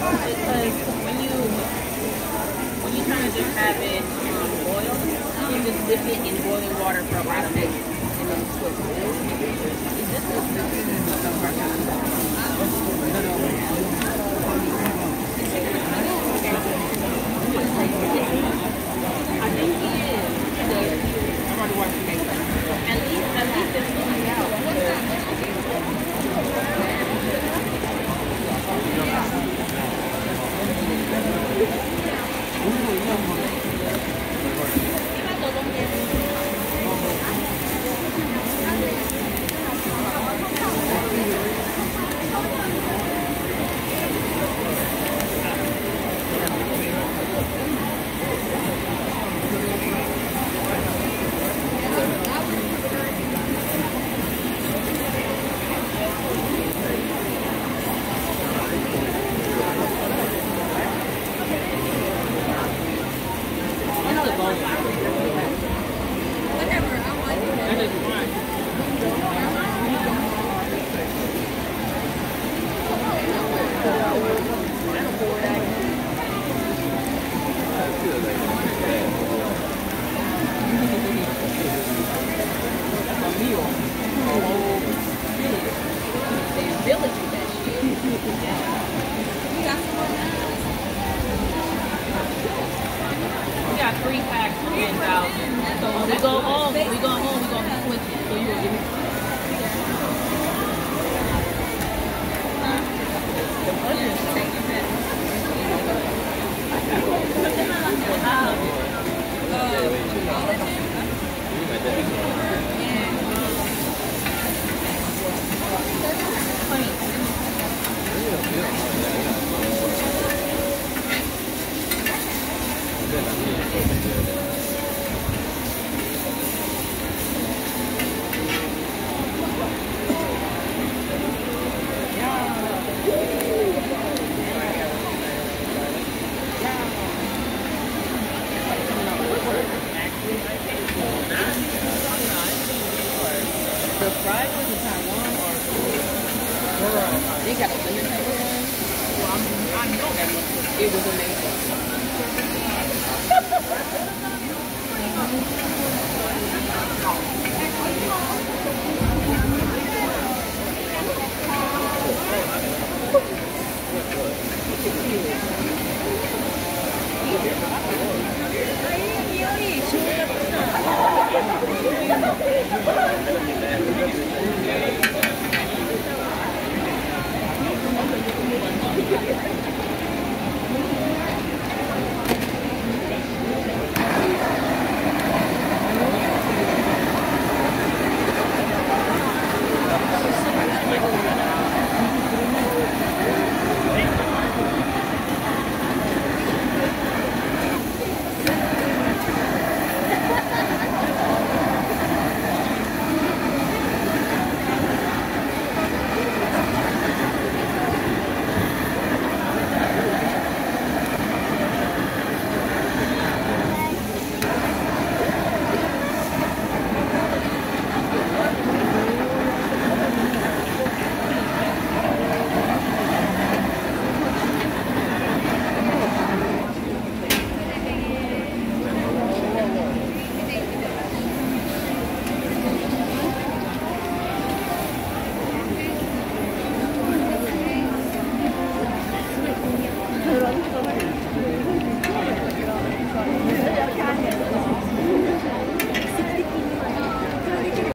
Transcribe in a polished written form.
Because when you kind of just have it boiled, you just dip it in boiling water for about a minute and then cook. This is I think he is. At least it's coming out. We got 3 packs for 10,000. So when we go home, we're gonna be switching. So you will give me. The fried ones in Taiwan or girl, they got a lemon pepper one. Well, I know that one. It was amazing.